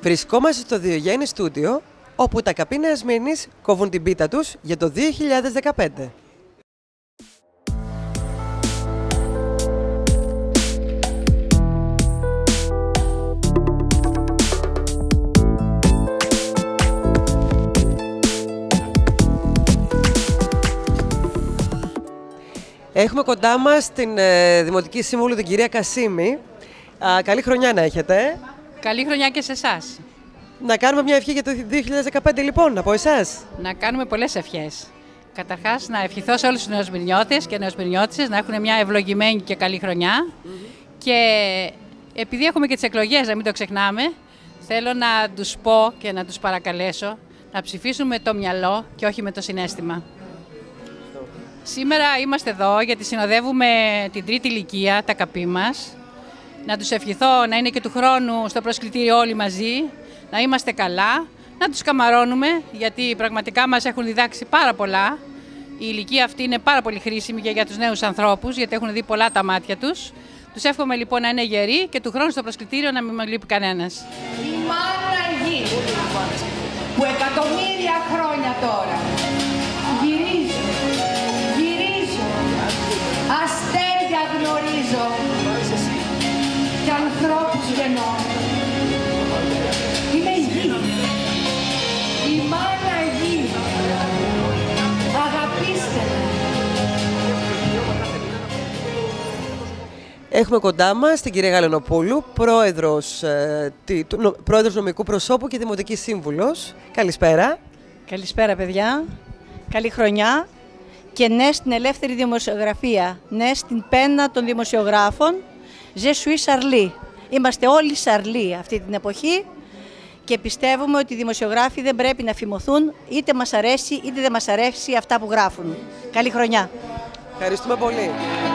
Βρισκόμαστε στο Διογέννη Στούντιο, όπου τα καπί Νέας Σμύρνης κόβουν την πίτα τους για το 2015. Έχουμε κοντά μας την Δημοτική Σύμβουλο, την κυρία Κασίμη. Καλή χρονιά να έχετε. Καλή χρονιά και σε εσάς. Να κάνουμε μια ευχή για το 2015 λοιπόν, από εσάς. Να κάνουμε πολλές ευχές. Καταρχάς να ευχηθώ σε όλους τους νεοσμυρνιώτες και νεοσμυρνιώτισσες να έχουν μια ευλογημένη και καλή χρονιά. Και επειδή έχουμε και τις εκλογές, να μην το ξεχνάμε, θέλω να τους πω και να τους παρακαλέσω να ψηφίσουν με το μυαλό και όχι με το συναίσθημα. Σήμερα είμαστε εδώ γιατί συνοδεύουμε την τρίτη ηλικία, τα καπί μας. Να τους ευχηθώ να είναι και του χρόνου στο προσκλητήριο όλοι μαζί, να είμαστε καλά, να τους καμαρώνουμε γιατί πραγματικά μας έχουν διδάξει πάρα πολλά. Η ηλικία αυτή είναι πάρα πολύ χρήσιμη και για τους νέους ανθρώπους γιατί έχουν δει πολλά τα μάτια τους. Τους εύχομαι λοιπόν να είναι γεροί και του χρόνου στο προσκλητήριο να μην με λείπει κανένας. Η μάνα γη που εκατομμύρια χρόνια τώρα γυρίζω, αστέρια γνωρίζω και ανθρώπους γεννώ. Είμαι η γη, η μάνα γη, αγαπήστε με. Έχουμε κοντά μας την κυρία Γαλανοπούλου, πρόεδρος νομικού προσώπου και Δημοτική Σύμβουλος. Καλησπέρα. Καλησπέρα παιδιά, καλή χρονιά και ναι στην ελεύθερη δημοσιογραφία, ναι στην πένα των δημοσιογράφων. Je suis Charlie. Είμαστε όλοι Charlie αυτή την εποχή και πιστεύουμε ότι οι δημοσιογράφοι δεν πρέπει να φημωθούν, είτε μας αρέσει είτε δεν μας αρέσει αυτά που γράφουν. Καλή χρονιά. Ευχαριστούμε πολύ.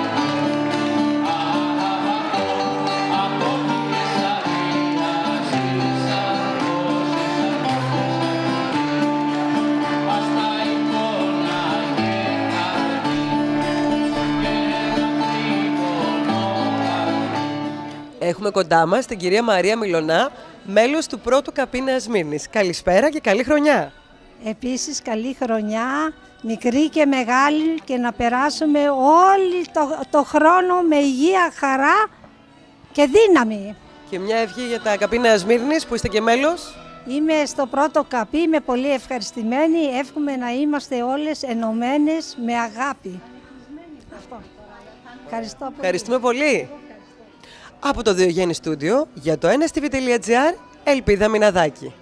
Έχουμε κοντά μας την κυρία Μαρία Μιλωνά, μέλος του πρώτου καπί Νέας Σμύρνης. Καλησπέρα και καλή χρονιά. Επίσης καλή χρονιά, μικρή και μεγάλη και να περάσουμε όλη το χρόνο με υγεία, χαρά και δύναμη. Και μια ευχή για τα καπί Νέας Σμύρνης που είστε και μέλος. Είμαι στο πρώτο καπί, είμαι πολύ ευχαριστημένη, εύχομαι να είμαστε όλες ενωμένες με αγάπη. Αυτό. Ευχαριστώ πολύ. Ευχαριστούμε πολύ. Από το Διογέννη Στούντιο, για το nstv.gr, Ελπίδα Μιναδάκη.